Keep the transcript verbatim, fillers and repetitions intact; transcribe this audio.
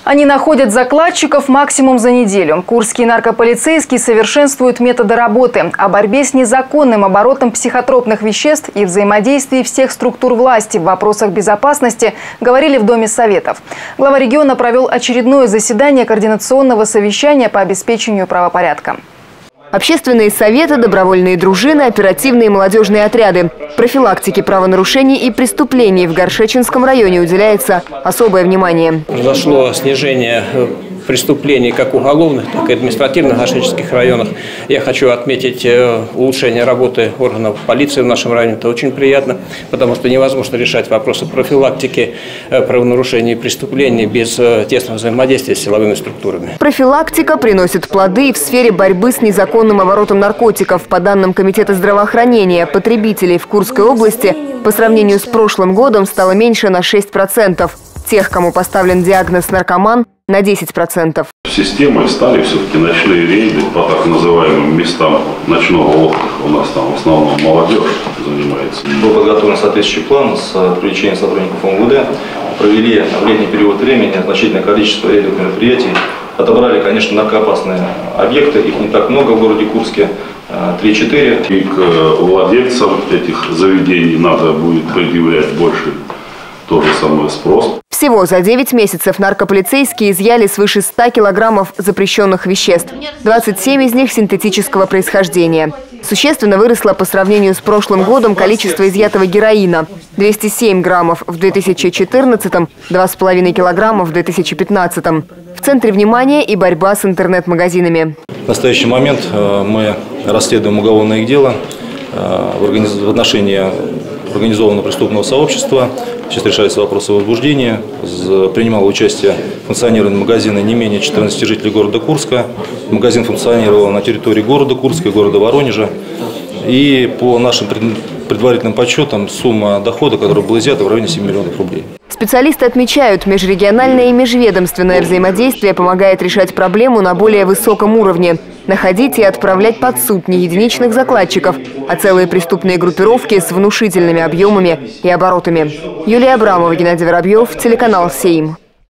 Они находят закладчиков максимум за неделю. Курские наркополицейские совершенствуют методы работы. О борьбе с незаконным оборотом психотропных веществ и взаимодействии всех структур власти в вопросах безопасности говорили в Доме Советов. Глава региона провел очередное заседание координационного совещания по обеспечению правопорядка. Общественные советы, добровольные дружины, оперативные и молодежные отряды. Профилактике правонарушений и преступлений в Горшеченском районе уделяется особое внимание. Произошло снижение преступлений как уголовных, так и административных в Горшеченских районах. Я хочу отметить улучшение работы органов полиции в нашем районе. Это очень приятно, потому что невозможно решать вопросы профилактики правонарушений и преступлений без тесного взаимодействия с силовыми структурами. Профилактика приносит плоды и в сфере борьбы с незаконным оборотом наркотиков. По данным Комитета здравоохранения, потребителей в Курской области по сравнению с прошлым годом стало меньше на шесть процентов. Тех, кому поставлен диагноз наркоман, на десять процентов. Системой стали все-таки ночные рейды по так называемым местам ночного отдыха. У нас там в основном молодежь занимается. Был подготовлен соответствующий план с привлечением сотрудников МВД. Провели в летний период времени значительное количество рейдовых мероприятий. Отобрали, конечно, наркоопасные объекты. Их не так много в городе Курске. три-четыре. И к владельцам этих заведений надо будет предъявлять больше то же самое спрос. Всего за девять месяцев наркополицейские изъяли свыше ста килограммов запрещенных веществ. двадцать семь из них синтетического происхождения. Существенно выросло по сравнению с прошлым годом количество изъятого героина – двести семь граммов в две тысячи четырнадцатом, два с половиной килограмма в две тысячи пятнадцатом. В центре внимания и борьба с интернет-магазинами. В настоящий момент мы расследуем уголовное дело в отношении организованного преступного сообщества. Сейчас решаются вопросы возбуждения. Принимало участие в функционировании магазина не менее четырнадцати жителей города Курска. Магазин функционировал на территории города Курска и города Воронежа. И по нашим предварительным подсчетам сумма дохода, которая была изъята, в районе семи миллионов рублей. Специалисты отмечают, межрегиональное и межведомственное взаимодействие помогает решать проблему на более высоком уровне. Находить и отправлять под суд не единичных закладчиков, а целые преступные группировки с внушительными объемами и оборотами. Юлия Абрамова, Геннадий Воробьев, телеканал «Сейм».